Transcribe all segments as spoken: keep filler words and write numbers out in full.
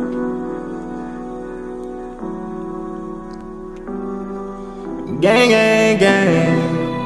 Gang, gang, gang.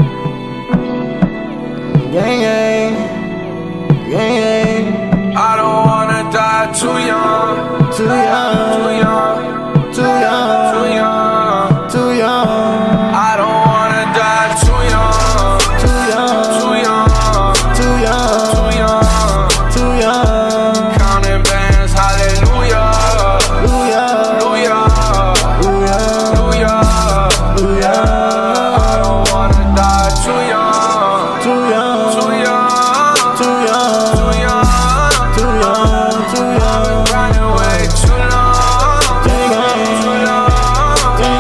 Gang, gang. Gang, gang. I don't wanna die too young. Too young. Too young. Too young. Too young. Too young. I don't wanna die too young. Too young. Too young. Too young. Too young. Too young. Counting bands, hallelujah. Hallelujah. Hallelujah. Hallelujah. Hallelujah. I don't wanna die too young. Too young. Too young. Too young. Too young. Too young. Too young. Running way too long. Gang, gang. Too long. Gang,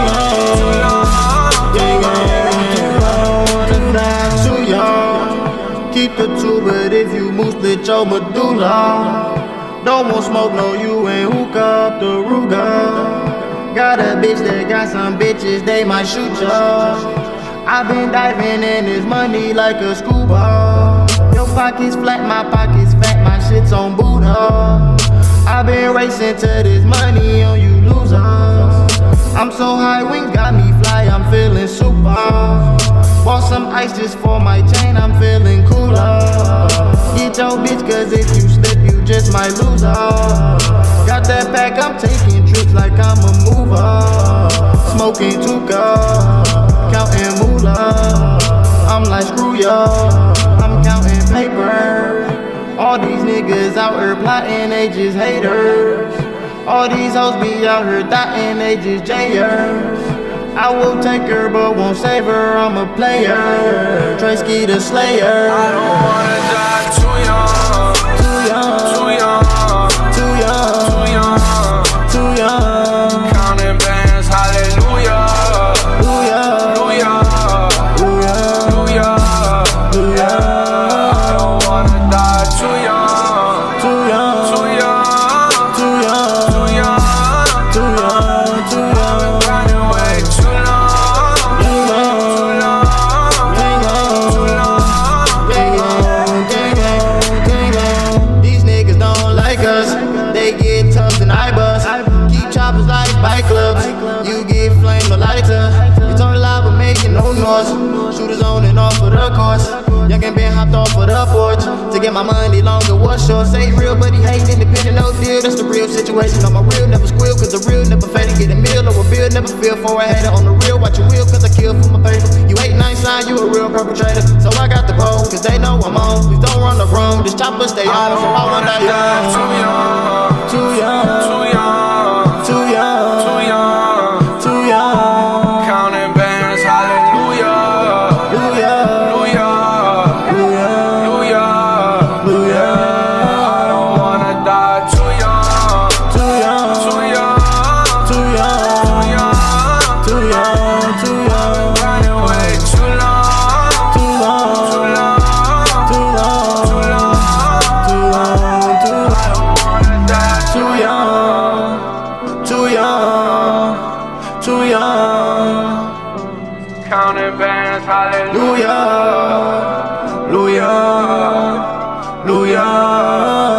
gang. Gang, gang. Too young. Keep the two, but if you move, split your medulla. Don't want smoke, no, you ain't hook up the Ruger. Got a bitch that got some bitches, they might shoot ya. I been diving in this money like a scuba. Your pockets flat, my pockets fat, my shit's on Buddha. I been racing to this money on you losers. I'm so high, wind got me fly, I'm feeling super. Bought some ice just for my chain, I'm feeling cooler. Get your bitch, cause if you slip, you just might lose her. Got that pack, I'm taking trips like I'm a mover. Smoking Tuka, counting moolah. I'm like, screw ya, I'm counting paper. All these niggas out here plotting, they just haters. All these hoes be out here dotting, they just jayers. I will take her, but won't save her, I'm a player. Tracy the Slayer. I don't wanna die too young. Too young. Too young. Too young. Too young. Too young. Counting bands, hallelujah. Hallelujah. Hallelujah. Hallelujah. I don't wanna die too young. Too young. Too young. Too young. Too young. Too young. Too young. Running way too long. Gang, gang. Too long. Gang, gang. Too long. Gang, gang. Gang, gang. These niggas don't like us. They get tough and I bust. Keep choppers like bike clubs. You get flamed or lighter. You talk loud but making no noise. Shooters on and off of the course. Young and Ben hopped off of the porch to get my money longer. What short? Say real, but he hate independent, no deal. That's the real situation. On my real, never squeal, cause the real never fade. Get a meal or a bill, never feel for a hater. On the real, watch your wheel, cause I kill for my paper. You ain't nice sign, you a real perpetrator. So I got the pole, cause they know I'm on. Please don't run the room, this chopper stay on. So I want that young. Too young. Too young. Too young. Too young. Too young. Too young. Counting bands, hallelujah. Hallelujah. Hallelujah. Hallelujah. I don't wanna die too young. Too young. Too young. Too young. Too young. Too young. Too young. Running way too long. Too long. Too long. Too long. Too long. Too long. Too I don't wanna die Too young. Too young. Too young. Counting bands, hallelujah. Hallelujah. Hallelujah. Hallelujah.